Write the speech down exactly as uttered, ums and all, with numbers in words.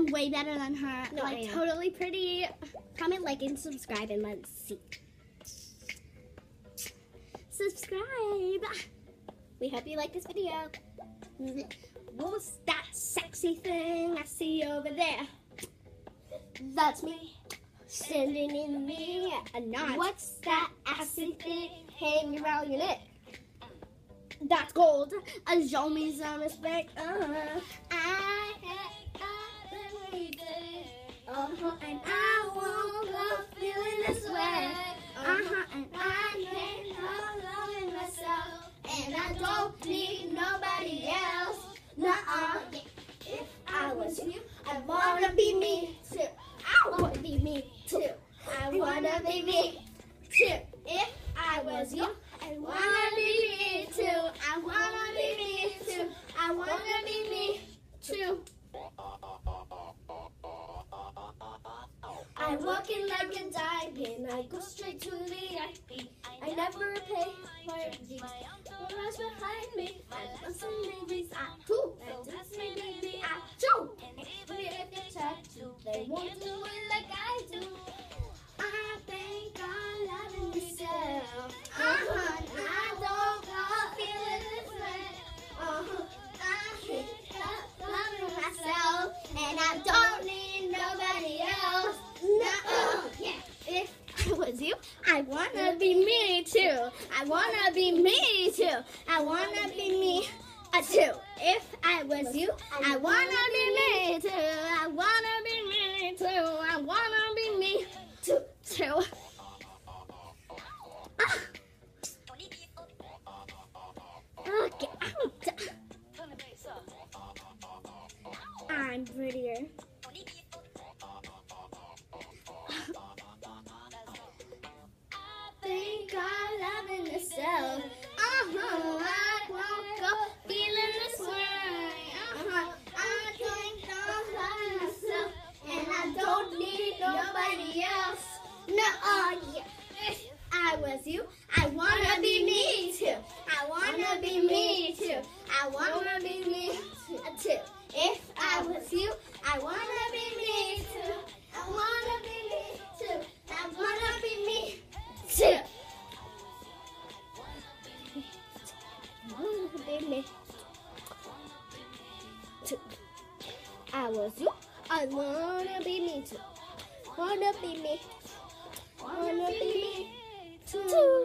way better than her. No, like, totally pretty. Comment, like, and subscribe, and let's see. Subscribe. We hope you like this video. What's that sexy thing I see over there? That's me. Standing in me a knot. What's that assy thing hanging around your neck? That's gold. Uh, show me some respect. Uh-huh. I hate every day. Uh-huh. And I won't go feeling this way. Uh-huh. And I can't hold on in myself. And I don't need nobody else. Nuh-uh. If I was you, I wanna be me too. I wanna be me too. I wanna be me too. If I was you, I wanna be me too. I wanna be me too. I wanna be me too. I walk in like a diamond. I go straight to the I P. I never pay for these. The rest behind me. I love some babies. I too. That's me, baby. I too. And even if they try to, they won't do it like I do. I think I'm loving myself. Uh-huh. I don't go feeling this way. Uh-huh. I think I'm loving myself. And I don't need nobody else. No. Yeah. If I was you, I wanna be me too. I wanna be me too. I wanna be me uh, too. If I was you, I wanna be me too. I wanna be me too. I wanna be me too. Too. Ah. Okay, out. I'm prettier. Think I'm loving myself. Uh-huh. I won't go feeling this way. Uh-huh. I think I'm loving myself. And I don't need nobody else. No-uh, yeah. If I was you, I wanna be me too. I wanna be me too. I wanna be me too. If I was you, I wanna be me too. I wanna be me too. I wanna be me too. I was you. I wanna be me too. Wanna be me. Wanna be me too.